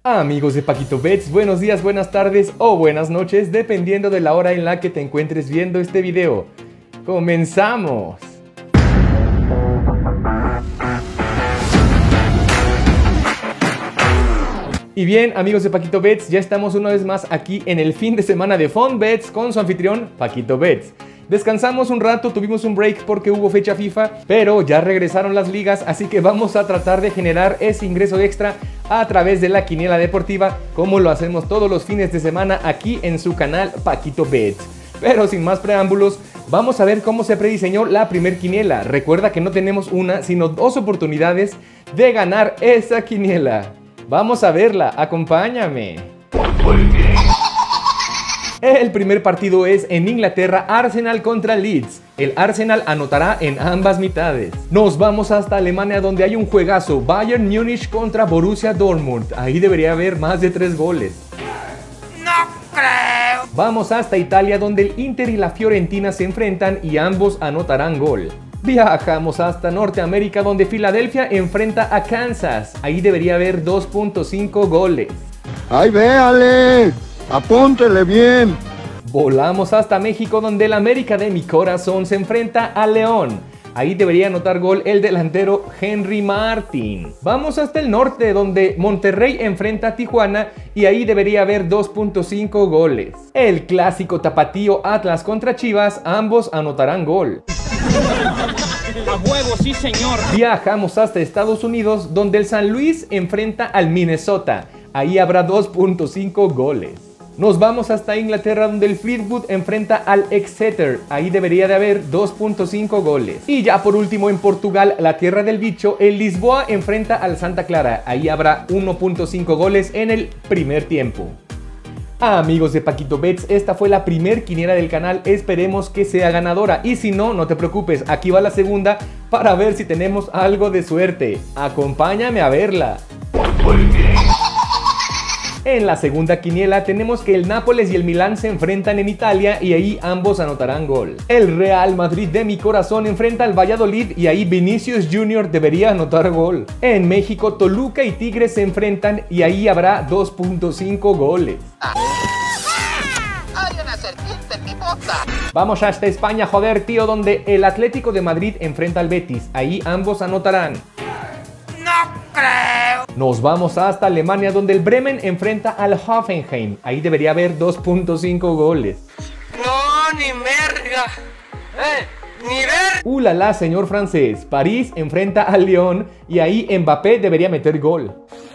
Amigos de Paquito Bets, buenos días, buenas tardes o buenas noches, dependiendo de la hora en la que te encuentres viendo este video. ¡Comenzamos! Y bien, amigos de Paquito Bets, ya estamos una vez más aquí en el fin de semana de Fun Bets con su anfitrión, Paquito Bets. Descansamos un rato, tuvimos un break porque hubo fecha FIFA, pero ya regresaron las ligas, así que vamos a tratar de generar ese ingreso extra a través de la quiniela deportiva, como lo hacemos todos los fines de semana aquí en su canal Paquito Bets. Pero sin más preámbulos, vamos a ver cómo se prediseñó la primer quiniela. Recuerda que no tenemos una, sino dos oportunidades de ganar esa quiniela. Vamos a verla, acompáñame. El primer partido es en Inglaterra, Arsenal contra Leeds. El Arsenal anotará en ambas mitades. Nos vamos hasta Alemania, donde hay un juegazo, Bayern Múnich contra Borussia Dortmund. Ahí debería haber más de 3 goles. ¡No creo! Vamos hasta Italia, donde el Inter y la Fiorentina se enfrentan y ambos anotarán gol. Viajamos hasta Norteamérica, donde Filadelfia enfrenta a Kansas. Ahí debería haber 2.5 goles. ¡Ay, véale! ¡Apúntele bien! Volamos hasta México, donde el América de mi corazón se enfrenta a León. Ahí debería anotar gol el delantero Henry Martin. Vamos hasta el norte, donde Monterrey enfrenta a Tijuana y ahí debería haber 2.5 goles. El clásico tapatío Atlas contra Chivas, ambos anotarán gol. ¡A huevo, sí señor! Viajamos hasta Estados Unidos, donde el San Luis enfrenta al Minnesota. Ahí habrá 2.5 goles. Nos vamos hasta Inglaterra, donde el Fleetwood enfrenta al Exeter. Ahí debería de haber 2.5 goles. Y ya por último en Portugal, la tierra del bicho, el Lisboa enfrenta al Santa Clara. Ahí habrá 1.5 goles en el primer tiempo. Amigos de Paquito Bets, esta fue la primer quiniela del canal, esperemos que sea ganadora. Y si no, no te preocupes, aquí va la segunda para ver si tenemos algo de suerte. Acompáñame a verla. En la segunda quiniela tenemos que el Nápoles y el Milán se enfrentan en Italia y ahí ambos anotarán gol. El Real Madrid de mi corazón enfrenta al Valladolid y ahí Vinicius Jr. debería anotar gol. En México, Toluca y Tigres se enfrentan y ahí habrá 2.5 goles. ¡Hay una serpiente en mi bota! Vamos hasta España, joder tío, donde el Atlético de Madrid enfrenta al Betis. Ahí ambos anotarán. ¡No creo! Nos vamos hasta Alemania, donde el Bremen enfrenta al Hoffenheim. Ahí debería haber 2.5 goles. ¡No, ni merga! ¡Ni ver! ¡Ulala, señor francés! París enfrenta al Lyon y ahí Mbappé debería meter gol.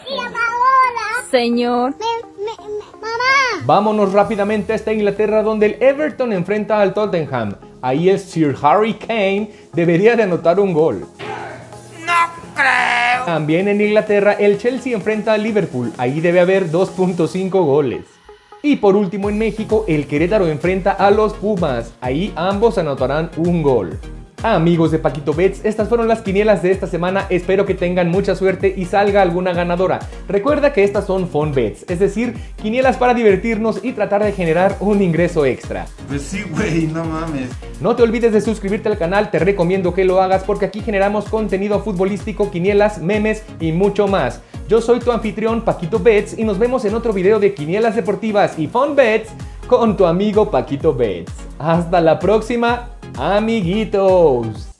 Señor. Mamá. Vámonos rápidamente hasta Inglaterra, donde el Everton enfrenta al Tottenham. Ahí el Sir Harry Kane debería de anotar un gol. ¡No creo! También en Inglaterra, el Chelsea enfrenta al Liverpool. Ahí debe haber 2.5 goles. Y por último en México, el Querétaro enfrenta a los Pumas. Ahí ambos anotarán un gol. Amigos de Paquito Bets, estas fueron las quinielas de esta semana. Espero que tengan mucha suerte y salga alguna ganadora. Recuerda que estas son Fun Bets, es decir, quinielas para divertirnos y tratar de generar un ingreso extra. Pues sí, güey, no mames. No te olvides de suscribirte al canal, te recomiendo que lo hagas porque aquí generamos contenido futbolístico, quinielas, memes y mucho más. Yo soy tu anfitrión Paquito Bets y nos vemos en otro video de quinielas deportivas y Fun Bets con tu amigo Paquito Bets. Hasta la próxima, amiguitos.